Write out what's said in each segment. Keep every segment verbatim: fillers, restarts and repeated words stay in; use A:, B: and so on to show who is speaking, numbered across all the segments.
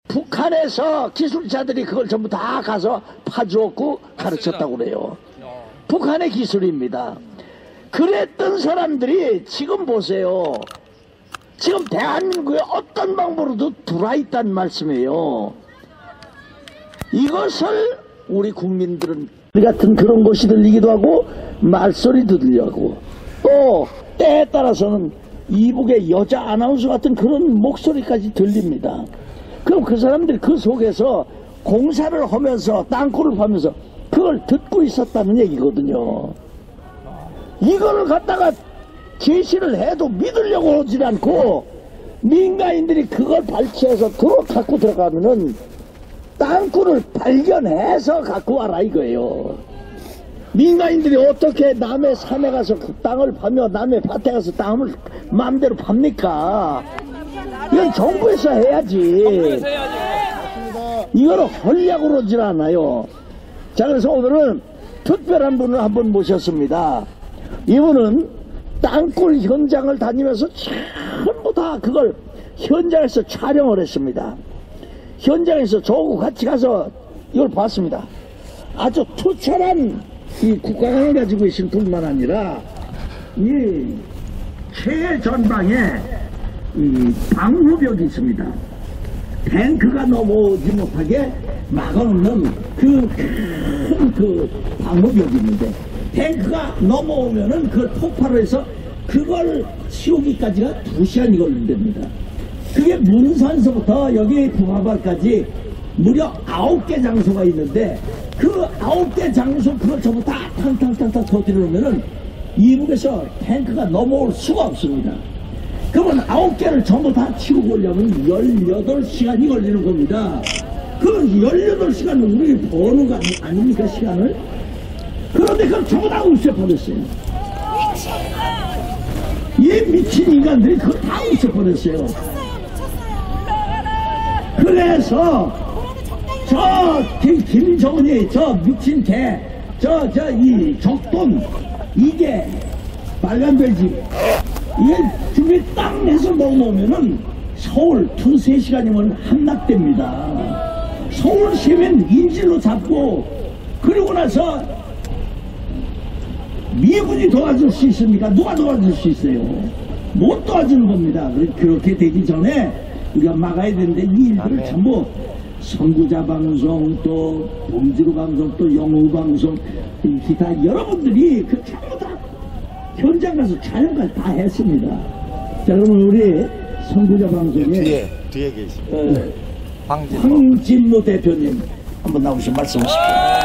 A: 북한에서 기술자들이 그걸 전부 다 가서 파주었고 가르쳤다고 그래요. 북한의 기술입니다. 그랬던 사람들이 지금 보세요. 지금 대한민국에 어떤 방법으로도 들어와 있다는 말씀이에요. 이것을 우리 국민들은 우리 같은 그런 곳이 들리기도 하고 말소리도 들려고 또 때에 따라서는 이북의 여자 아나운서 같은 그런 목소리까지 들립니다. 그럼 그 사람들이 그 속에서 공사를 하면서 땅굴을 파면서 그걸 듣고 있었다는 얘기거든요. 이거를 갖다가 제시를 해도 믿으려고 하지 않고 민간인들이 그걸 발췌해서 들어 갖고 들어가면은 땅굴을 발견해서 갖고 와라 이거예요. 민간인들이 어떻게 남의 산에 가서 그 땅을 파며 남의 밭에 가서 땅을 마음대로 팝니까? 이건 정부에서 해야지. 이거를 하려고 그러질 않아요. 자, 그래서 오늘은 특별한 분을 한번 모셨습니다. 이분은 땅굴 현장을 다니면서 전부 다 그걸 현장에서 촬영을 했습니다. 현장에서 저하고 같이 가서 이걸 봤습니다. 아주 투철한 이 국가관을 가지고 계신 분만 아니라 이 최전방에 이 방호벽이 있습니다. 탱크가 넘어오지 못하게 막아놓는 그 큰 그 방호벽이 있는데 탱크가 넘어오면은 그걸 폭발을 해서 그걸 치우기까지가 두 시간이 걸린답니다. 그게 문산서부터 여기 부하발까지 무려 아홉 개 장소가 있는데 그 아홉 개 장소 그걸 전부 다 탕탕탕탕 터뜨려 놓으면은 이북에서 탱크가 넘어올 수가 없습니다. 그러면 아홉 개를 전부 다 치우고 오려면 열여덟 시간이 걸리는 겁니다. 그 열여덟 시간은 우리 버는 거 아니, 아닙니까 시간을? 그런데 그걸 전부 다 없애버렸어요. 이 미친 인간들이 그걸 다 없애버렸어요. 그래서 저 김정은이 저 미친 개, 저 저 이 적돈 이게 빨간별집 이게 준비 땅 해서 넣어놓으면은 서울 두세 시간이면 함락됩니다. 서울 시민 인질로 잡고 그러고 나서 미군이 도와줄 수 있습니까? 누가 도와줄 수 있어요? 못 도와주는 겁니다. 그렇게 되기 전에 우리가 막아야 되는데 이 일들을 전부 선구자 방송 또 봉지루 방송 또 영우 방송 기타 여러분들이 그 전부 다 현장 가서 촬영까지 다 했습니다. 자, 그러면 우리 선구자 방송에
B: 뒤에 뒤에 계십니다.
A: 어,
B: 황진모.
A: 황진모 대표님 한번 나오시면 말씀하십시오.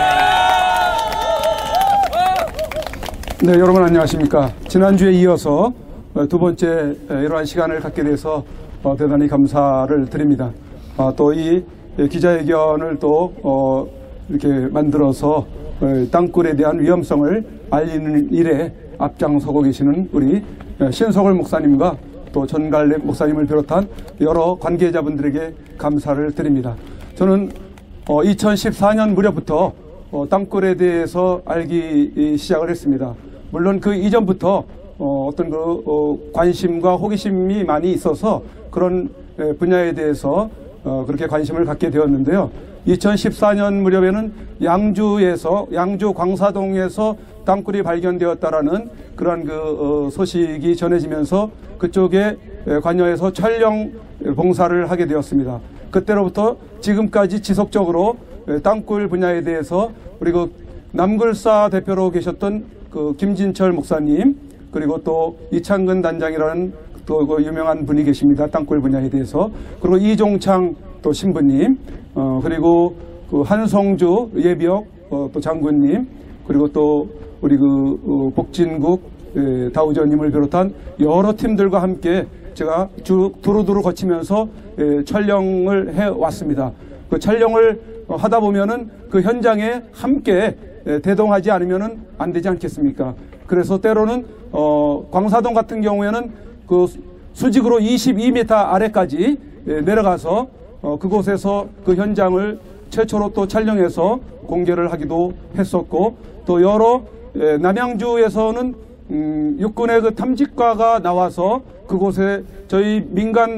C: 네, 여러분 안녕하십니까. 지난주에 이어서 두 번째 이러한 시간을 갖게 돼서 대단히 감사를 드립니다. 또 이 기자회견을 또 이렇게 만들어서 땅굴에 대한 위험성을 알리는 일에 앞장서고 계시는 우리 신석월 목사님과 또 전갈래 목사님을 비롯한 여러 관계자분들에게 감사를 드립니다. 저는 이천십사 년 무렵부터 땅굴에 대해서 알기 시작을 했습니다. 물론 그 이전부터 어떤 그 관심과 호기심이 많이 있어서 그런 분야에 대해서 그렇게 관심을 갖게 되었는데요. 이천십사 년 무렵에는 양주에서 양주 광사동에서 땅굴이 발견되었다라는 그런 그 소식이 전해지면서 그쪽에 관여해서 촬영 봉사를 하게 되었습니다. 그때로부터 지금까지 지속적으로 땅굴 분야에 대해서 우리 그 남굴사 대표로 계셨던 그 김진철 목사님 그리고 또 이창근 단장이라는 또 그 유명한 분이 계십니다. 땅굴 분야에 대해서. 그리고 이종창 또 신부님, 어, 그리고 그 한성주 예비역 어, 또 장군님, 그리고 또 우리 그 어, 복진국 예, 다우저님을 비롯한 여러 팀들과 함께 제가 쭉 두루두루 거치면서 예, 촬영을 해 왔습니다. 그 촬영을 어, 하다 보면은 그 현장에 함께 예, 대동하지 않으면은 안 되지 않겠습니까? 그래서 때로는 어, 광사동 같은 경우에는 그 수직으로 이십이 미터 아래까지 내려가서 어 그곳에서 그 현장을 최초로 또 촬영해서 공개를 하기도 했었고 또 여러 남양주에서는 음 육군의 그 탐지과가 나와서 그곳에 저희 민간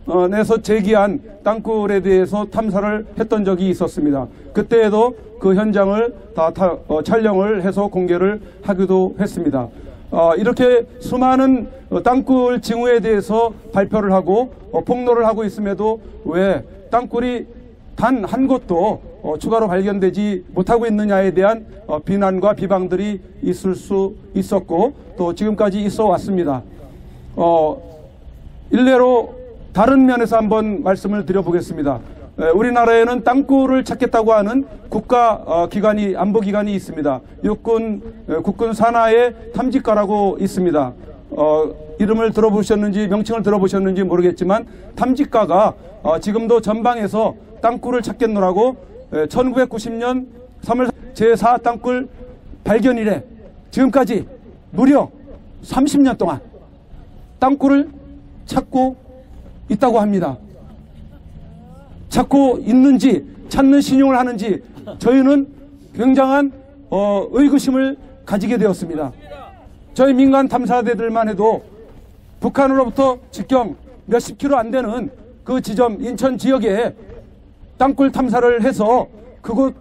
C: 내서 제기한 땅굴에 대해서 탐사를 했던 적이 있었습니다. 그때에도 그 현장을 다 타, 어, 촬영을 해서 공개를 하기도 했습니다. 어, 이렇게 수많은 땅굴 징후에 대해서 발표를 하고 어, 폭로를 하고 있음에도 왜 땅굴이 단 한 곳도 어, 추가로 발견되지 못하고 있느냐에 대한 어, 비난과 비방들이 있을 수 있었고 또 지금까지 있어 왔습니다. 어, 일례로 다른 면에서 한번 말씀을 드려보겠습니다. 에, 우리나라에는 땅굴을 찾겠다고 하는 국가 어, 기관이 안보기관이 있습니다. 육군 에, 국군 산하의 탐지과라고 있습니다. 어, 이름을 들어보셨는지 명칭을 들어보셨는지 모르겠지만 탐지과가 어, 지금도 전방에서 땅굴을 찾겠노라고 에, 천구백구십 년 삼월 제사 땅굴 발견 이래 지금까지 무려 삼십 년 동안 땅굴을 찾고 있다고 합니다. 찾고 있는지 찾는 신용을 하는지 저희는 굉장한 어, 의구심을 가지게 되었습니다. 저희 민간 탐사대들만 해도 북한으로부터 직경 몇십 킬로 안 되는 그 지점 인천 지역에 땅굴 탐사를 해서 그곳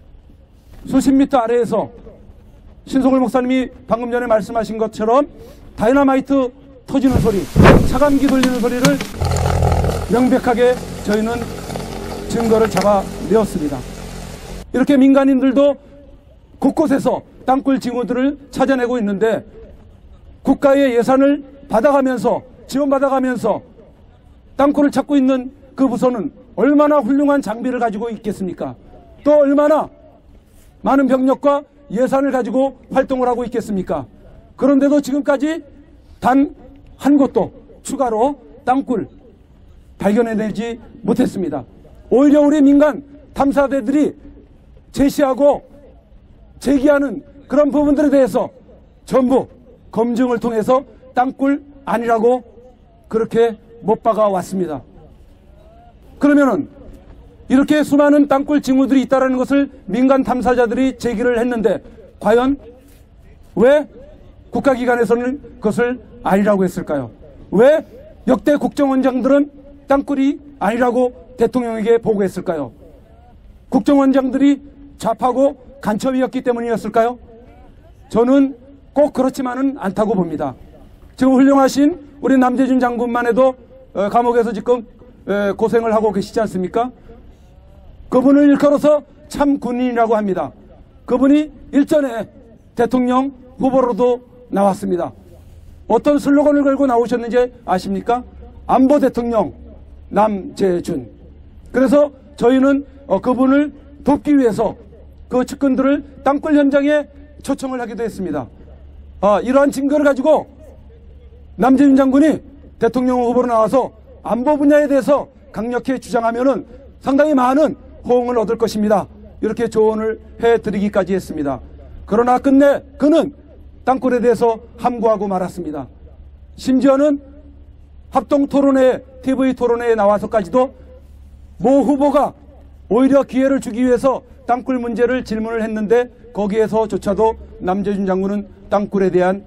C: 수십 미터 아래에서 신성을 목사님이 방금 전에 말씀하신 것처럼 다이너마이트 터지는 소리, 차감기 돌리는 소리를 명백하게 저희는 증거를 잡아내었습니다. 이렇게 민간인들도 곳곳에서 땅굴 징후들을 찾아내고 있는데 국가의 예산을 받아가면서 지원받아가면서 땅굴을 찾고 있는 그 부서는 얼마나 훌륭한 장비를 가지고 있겠습니까? 또 얼마나 많은 병력과 예산을 가지고 활동을 하고 있겠습니까? 그런데도 지금까지 단 한 곳도 추가로 땅굴 발견해내지 못했습니다. 오히려 우리 민간 탐사대들이 제시하고 제기하는 그런 부분들에 대해서 전부 검증을 통해서 땅굴 아니라고 그렇게 못 박아 왔습니다. 그러면은 이렇게 수많은 땅굴 징후들이 있다는 것을 민간 탐사자들이 제기를 했는데 과연 왜 국가기관에서는 그것을 아니라고 했을까요? 왜 역대 국정원장들은 땅굴이 아니라고 대통령에게 보고했을까요? 국정원장들이 좌파고 간첩이었기 때문이었을까요? 저는 꼭 그렇지만은 않다고 봅니다. 지금 훌륭하신 우리 남재준 장군만 해도 감옥에서 지금 고생을 하고 계시지 않습니까? 그분을 일컬어서 참 군인이라고 합니다. 그분이 일전에 대통령 후보로도 나왔습니다. 어떤 슬로건을 걸고 나오셨는지 아십니까? 안보 대통령 남재준. 그래서 저희는 어, 그분을 돕기 위해서 그 측근들을 땅굴 현장에 초청을 하기도 했습니다. 아, 이러한 증거를 가지고 남재준 장군이 대통령 후보로 나와서 안보 분야에 대해서 강력히 주장하면은 상당히 많은 호응을 얻을 것입니다. 이렇게 조언을 해드리기까지 했습니다. 그러나 끝내 그는 땅굴에 대해서 함구하고 말았습니다. 심지어는 합동토론회, 티비 토론회에 나와서까지도 모 후보가 오히려 기회를 주기 위해서 땅굴 문제를 질문을 했는데 거기에서조차도 남재준 장군은 땅굴에 대한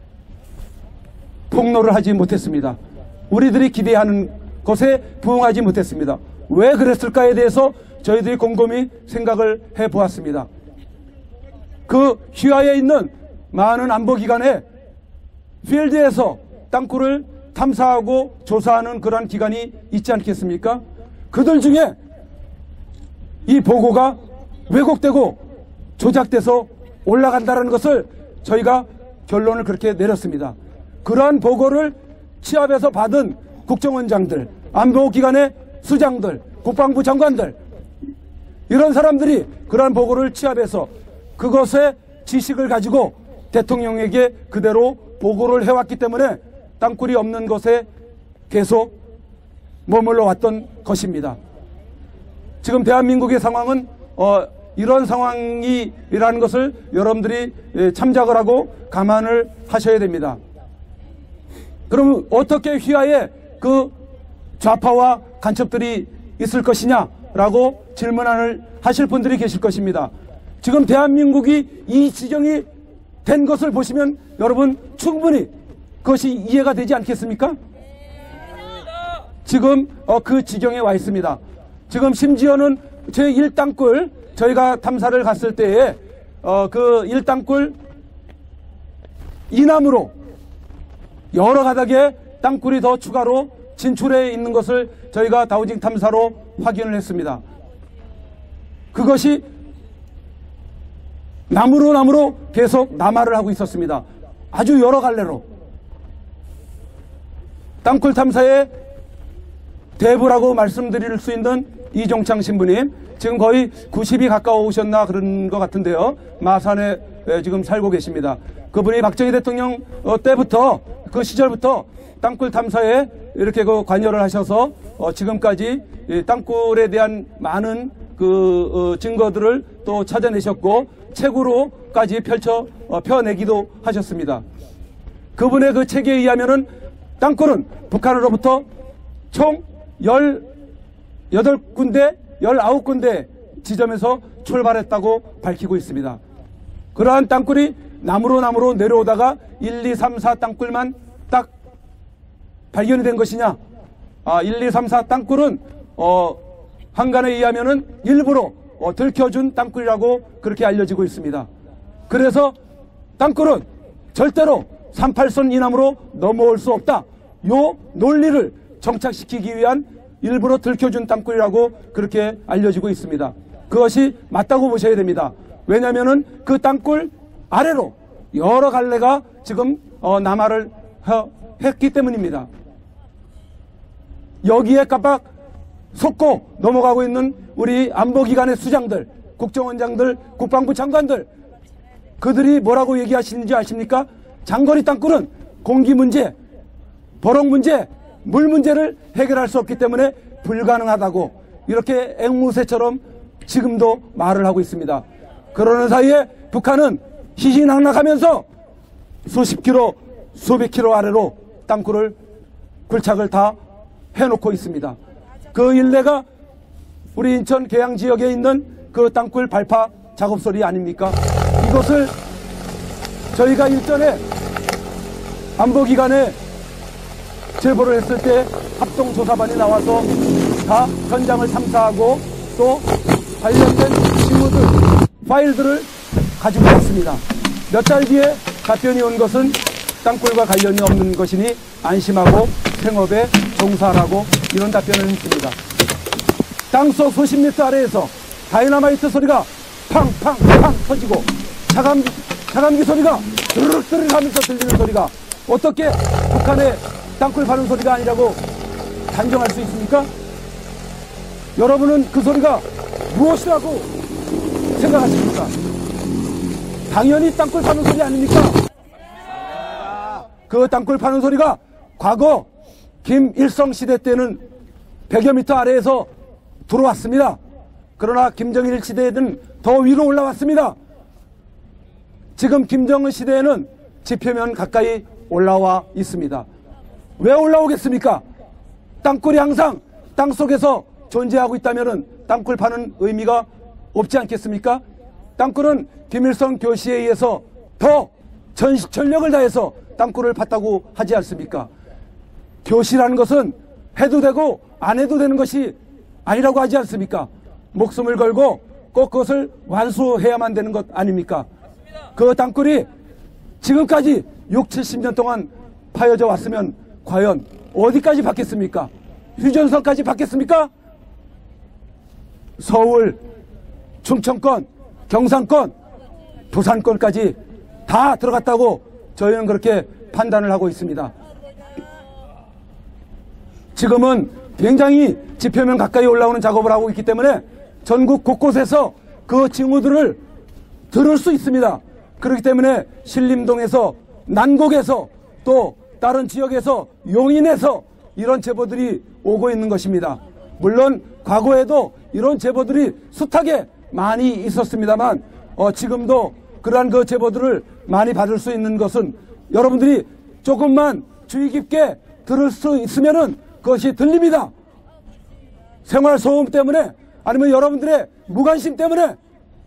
C: 폭로를 하지 못했습니다. 우리들이 기대하는 것에 부응하지 못했습니다. 왜 그랬을까에 대해서 저희들이 곰곰이 생각을 해보았습니다. 그 휘하에 있는 많은 안보기관에 필드에서 땅굴을 탐사하고 조사하는 그러한 기관이 있지 않겠습니까? 그들 중에 이 보고가 왜곡되고 조작돼서 올라간다는 것을 저희가 결론을 그렇게 내렸습니다. 그러한 보고를 취합해서 받은 국정원장들, 안보기관의 수장들, 국방부 장관들 이런 사람들이 그러한 보고를 취합해서 그것의 지식을 가지고 대통령에게 그대로 보고를 해왔기 때문에 땅굴이 없는 곳에 계속 머물러 왔던 것입니다. 지금 대한민국의 상황은 어, 이런 상황이라는 것을 여러분들이 참작을 하고 감안을 하셔야 됩니다. 그럼 어떻게 휘하에 그 좌파와 간첩들이 있을 것이냐라고 질문을 하실 분들이 계실 것입니다. 지금 대한민국이 이 지경이 된 것을 보시면 여러분 충분히 그것이 이해가 되지 않겠습니까? 지금 어, 그 지경에 와 있습니다. 지금 심지어는 제일 땅굴 저희가 탐사를 갔을 때에 어, 그 일 땅굴 이남으로 여러 가닥의 땅굴이 더 추가로 진출해 있는 것을 저희가 다우징 탐사로 확인을 했습니다. 그것이 나무로 나무로 계속 남하를 하고 있었습니다. 아주 여러 갈래로. 땅굴 탐사의 대부라고 말씀드릴 수 있는 이종창 신부님, 지금 거의 구십이 가까우셨나 그런 것 같은데요. 마산에 지금 살고 계십니다. 그분이 박정희 대통령 때부터, 그 시절부터 땅굴 탐사에 이렇게 그 관여를 하셔서 지금까지 땅굴에 대한 많은 그 증거들을 또 찾아내셨고 책으로까지 펼쳐 펴내기도 하셨습니다. 그분의 그 책에 의하면은 땅굴은 북한으로부터 총 열여덟 군데, 열아홉 군데 지점에서 출발했다고 밝히고 있습니다. 그러한 땅굴이 나무로 나무로 내려오다가 일, 이, 삼, 사 땅굴만 딱 발견이 된 것이냐? 아, 일, 이, 삼, 사 땅굴은 어, 한간에 의하면은 일부러 어, 들켜준 땅굴이라고 그렇게 알려지고 있습니다. 그래서 땅굴은 절대로 삼십팔 선 이남으로 넘어올 수 없다. 요 논리를 정착시키기 위한 일부러 들켜준 땅굴이라고 그렇게 알려지고 있습니다. 그것이 맞다고 보셔야 됩니다. 왜냐하면은 그 땅굴 아래로 여러 갈래가 지금 어, 남하를 하, 했기 때문입니다. 여기에 깜빡 속고 넘어가고 있는 우리 안보기관의 수장들, 국정원장들, 국방부 장관들, 그들이 뭐라고 얘기하시는지 아십니까? 장거리 땅굴은 공기 문제, 버럭 문제, 물 문제를 해결할 수 없기 때문에 불가능하다고 이렇게 앵무새처럼 지금도 말을 하고 있습니다. 그러는 사이에 북한은 희희낙낙하면서 수십 킬로, 수백 킬로 아래로 땅굴을 굴착을 다 해놓고 있습니다. 그 일대가 우리 인천 계양 지역에 있는 그 땅굴 발파 작업소리 아닙니까? 이것을 저희가 일전에 안보기관에 제보를 했을 때 합동조사반이 나와서 다 현장을 탐사하고 또 관련된 징후들, 파일들을 가지고 왔습니다. 몇 달 뒤에 답변이 온 것은 땅굴과 관련이 없는 것이니 안심하고 생업에 종사하라고 이런 답변을 했습니다. 땅속 수십 미터 아래에서 다이너마이트 소리가 팡팡팡 터지고 차감기, 차감기 소리가 드르륵드르륵 하면서 들리는 소리가 어떻게 북한의 땅굴 파는 소리가 아니라고 단정할 수 있습니까? 여러분은 그 소리가 무엇이라고 생각하십니까? 당연히 땅굴 파는 소리 아닙니까? 그 땅굴 파는 소리가 과거 김일성 시대 때는 백여 미터 아래에서 들어왔습니다. 그러나 김정일 시대에는 더 위로 올라왔습니다. 지금 김정은 시대에는 지표면 가까이 올라와 있습니다. 왜 올라오겠습니까? 땅굴이 항상 땅속에서 존재하고 있다면 땅굴 파는 의미가 없지 않겠습니까? 땅굴은 김일성 교시에 의해서 더 전, 전력을 다해서 땅굴을 팠다고 하지 않습니까? 교시라는 것은 해도 되고 안 해도 되는 것이 아니라고 하지 않습니까? 목숨을 걸고 꼭 그것을 완수해야만 되는 것 아닙니까? 그 땅굴이 지금까지 육, 칠십 년 동안 파여져 왔으면 과연 어디까지 받겠습니까? 휴전선까지 받겠습니까? 서울, 충청권, 경상권, 부산권까지 다 들어갔다고 저희는 그렇게 판단을 하고 있습니다. 지금은 굉장히 지표면 가까이 올라오는 작업을 하고 있기 때문에 전국 곳곳에서 그 징후들을 들을 수 있습니다. 그렇기 때문에 신림동에서, 난곡에서, 또 다른 지역에서, 용인에서 이런 제보들이 오고 있는 것입니다. 물론 과거에도 이런 제보들이 숱하게 많이 있었습니다만 어, 지금도 그러한 그 제보들을 많이 받을 수 있는 것은 여러분들이 조금만 주의 깊게 들을 수 있으면은 그것이 들립니다. 생활소음 때문에 아니면 여러분들의 무관심 때문에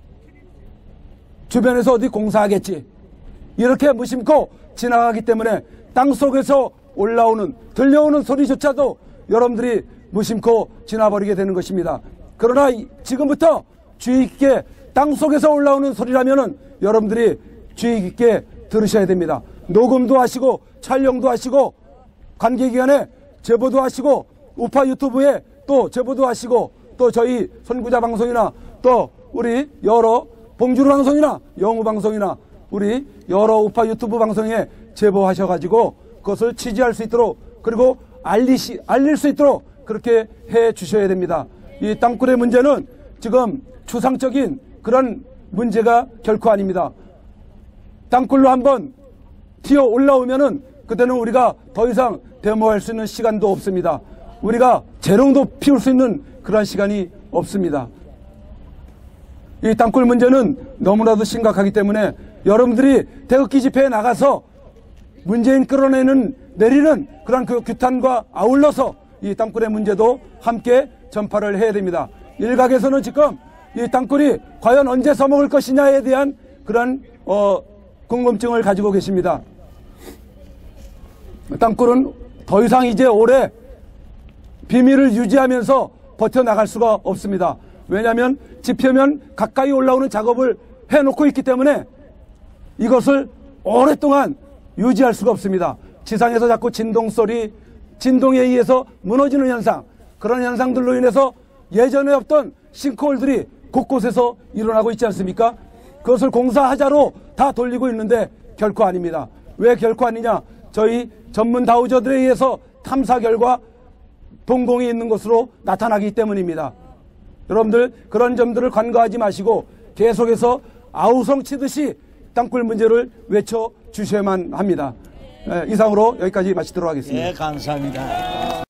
C: 주변에서 어디 공사하겠지 이렇게 무심코 지나가기 때문에 땅속에서 올라오는 들려오는 소리조차도 여러분들이 무심코 지나버리게 되는 것입니다. 그러나 지금부터 주의 깊게 땅속에서 올라오는 소리라면은 여러분들이 주의 깊게 들으셔야 됩니다. 녹음도 하시고 촬영도 하시고 관계기관에 제보도 하시고 우파 유튜브에 또 제보도 하시고 또 저희 선구자 방송이나 또 우리 여러 봉주루 방송이나 영우 방송이나 우리 여러 우파 유튜브 방송에 제보하셔가지고 그것을 취재할 수 있도록 그리고 알리시, 알릴 수 있도록 그렇게 해 주셔야 됩니다. 이 땅굴의 문제는 지금 추상적인 그런 문제가 결코 아닙니다. 땅굴로 한번 튀어 올라오면은 그때는 우리가 더 이상 데모할 수 있는 시간도 없습니다. 우리가 재롱도 피울 수 있는 그런 시간이 없습니다. 이 땅굴 문제는 너무나도 심각하기 때문에 여러분들이 태극기 집회에 나가서 문재인 끌어내는 내리는 그런 그 규탄과 아울러서 이 땅굴의 문제도 함께 전파를 해야 됩니다. 일각에서는 지금 이 땅굴이 과연 언제 써먹을 것이냐에 대한 그런 어, 궁금증을 가지고 계십니다. 땅굴은 더 이상 이제 올해 비밀을 유지하면서 버텨나갈 수가 없습니다. 왜냐하면 지표면 가까이 올라오는 작업을 해놓고 있기 때문에 이것을 오랫동안 유지할 수가 없습니다. 지상에서 자꾸 진동소리, 진동에 의해서 무너지는 현상, 그런 현상들로 인해서 예전에 없던 싱크홀들이 곳곳에서 일어나고 있지 않습니까? 그것을 공사하자로 다 돌리고 있는데 결코 아닙니다. 왜 결코 아니냐? 저희 전문 다우저들에 의해서 탐사 결과 동공이 있는 것으로 나타나기 때문입니다. 여러분들 그런 점들을 간과하지 마시고 계속해서 아우성 치듯이 땅굴 문제를 외쳐주셔야만 합니다. 네, 이상으로 여기까지 마치도록 하겠습니다.
A: 네, 감사합니다.